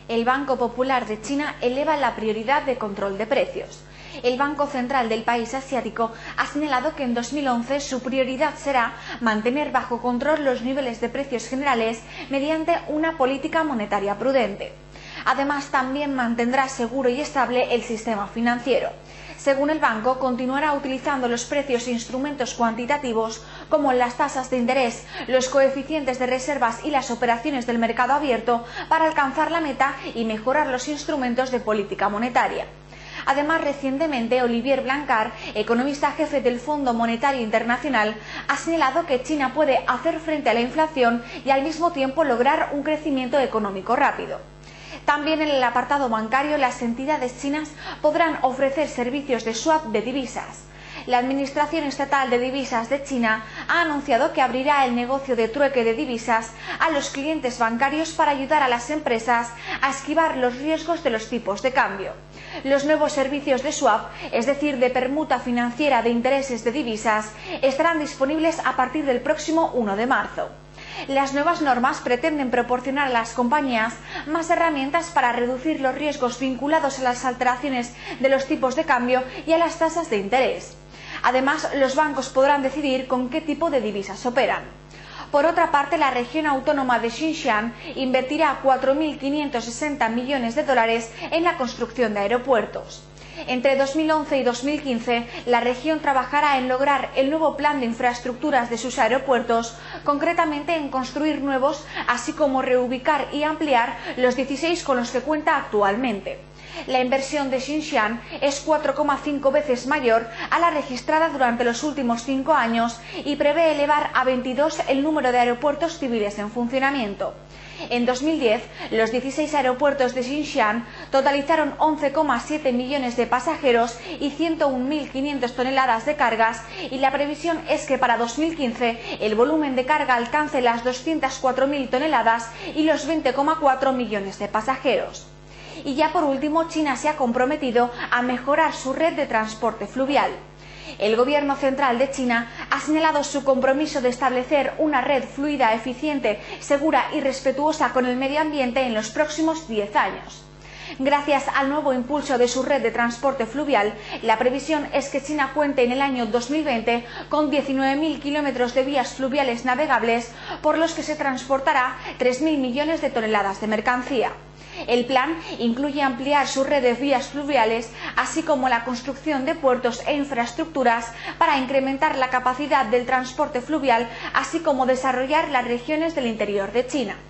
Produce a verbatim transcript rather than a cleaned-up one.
El Banco Popular de China eleva la prioridad de control de precios. El Banco Central del país asiático ha señalado que en dos mil once su prioridad será mantener bajo control los niveles de precios generales mediante una política monetaria prudente. Además, también mantendrá seguro y estable el sistema financiero. Según el banco, continuará utilizando los precios e instrumentos cuantitativos como las tasas de interés, los coeficientes de reservas y las operaciones del mercado abierto para alcanzar la meta y mejorar los instrumentos de política monetaria. Además, recientemente, Olivier Blanchard, economista jefe del Fondo Monetario Internacional, ha señalado que China puede hacer frente a la inflación y al mismo tiempo lograr un crecimiento económico rápido. También en el apartado bancario, las entidades chinas podrán ofrecer servicios de swap de divisas. La Administración Estatal de Divisas de China ha anunciado que abrirá el negocio de trueque de divisas a los clientes bancarios para ayudar a las empresas a esquivar los riesgos de los tipos de cambio. Los nuevos servicios de swap, es decir, de permuta financiera de intereses de divisas, estarán disponibles a partir del próximo uno de marzo. Las nuevas normas pretenden proporcionar a las compañías más herramientas para reducir los riesgos vinculados a las alteraciones de los tipos de cambio y a las tasas de interés. Además, los bancos podrán decidir con qué tipo de divisas operan. Por otra parte, la región autónoma de Xinjiang invertirá cuatro mil quinientos sesenta millones de dólares en la construcción de aeropuertos. Entre dos mil once y dos mil quince, la región trabajará en lograr el nuevo plan de infraestructuras de sus aeropuertos, concretamente en construir nuevos, así como reubicar y ampliar los dieciséis con los que cuenta actualmente. La inversión de Xinjiang es cuatro coma cinco veces mayor a la registrada durante los últimos cinco años y prevé elevar a veintidós el número de aeropuertos civiles en funcionamiento. En dos mil diez, los dieciséis aeropuertos de Xinjiang totalizaron once coma siete millones de pasajeros y ciento un mil quinientas toneladas de cargas, y la previsión es que para dos mil quince el volumen de carga alcance las doscientas cuatro mil toneladas y los veinte coma cuatro millones de pasajeros. Y ya por último, China se ha comprometido a mejorar su red de transporte fluvial. El gobierno central de China ha señalado su compromiso de establecer una red fluida, eficiente, segura y respetuosa con el medio ambiente en los próximos diez años. Gracias al nuevo impulso de su red de transporte fluvial, la previsión es que China cuente en el año dos mil veinte con diecinueve mil kilómetros de vías fluviales navegables, por los que se transportará tres mil millones de toneladas de mercancía. El plan incluye ampliar su red de vías fluviales, así como la construcción de puertos e infraestructuras para incrementar la capacidad del transporte fluvial, así como desarrollar las regiones del interior de China.